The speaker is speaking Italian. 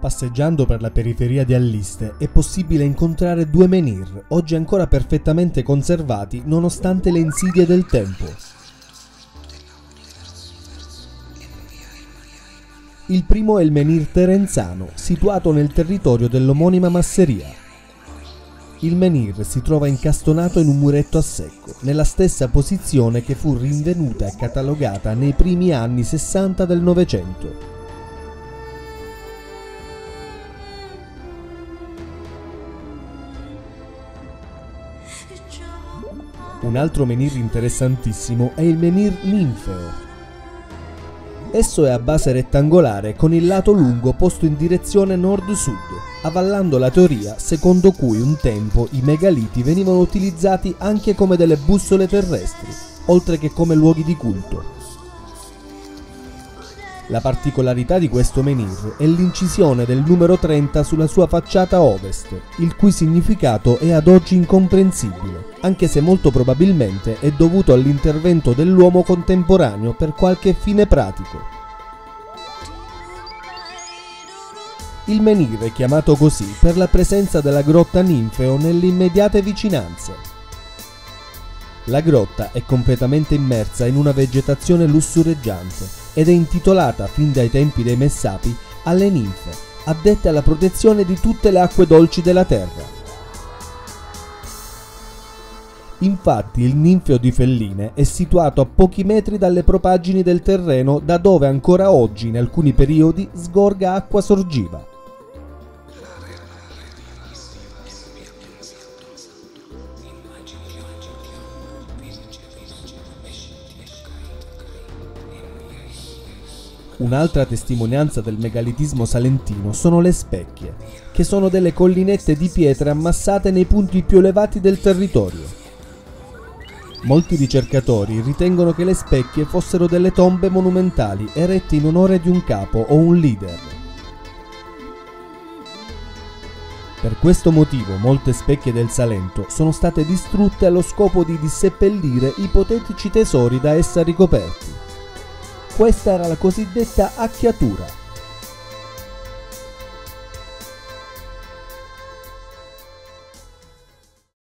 Passeggiando per la periferia di Alliste è possibile incontrare due menhir, oggi ancora perfettamente conservati nonostante le insidie del tempo. Il primo è il menhir terenzano, situato nel territorio dell'omonima masseria. Il menhir si trova incastonato in un muretto a secco, nella stessa posizione che fu rinvenuta e catalogata nei primi anni 60 del Novecento. Un altro menhir interessantissimo è il menhir ninfeo. Esso è a base rettangolare con il lato lungo posto in direzione nord-sud, avvallando la teoria secondo cui un tempo i megaliti venivano utilizzati anche come delle bussole terrestri, oltre che come luoghi di culto. La particolarità di questo menhir è l'incisione del numero 30 sulla sua facciata ovest, il cui significato è ad oggi incomprensibile, anche se molto probabilmente è dovuto all'intervento dell'uomo contemporaneo per qualche fine pratico. Il menhir è chiamato così per la presenza della grotta ninfeo nelle immediate vicinanze. La grotta è completamente immersa in una vegetazione lussureggiante ed è intitolata fin dai tempi dei Messapi alle ninfe, addette alla protezione di tutte le acque dolci della terra. Infatti il ninfeo di Felline è situato a pochi metri dalle propaggini del terreno da dove ancora oggi in alcuni periodi sgorga acqua sorgiva. Un'altra testimonianza del megalitismo salentino sono le specchie, che sono delle collinette di pietre ammassate nei punti più elevati del territorio. Molti ricercatori ritengono che le specchie fossero delle tombe monumentali erette in onore di un capo o un leader. Per questo motivo molte specchie del Salento sono state distrutte allo scopo di disseppellire ipotetici tesori da essa ricoperti. Questa era la cosiddetta acchiatura.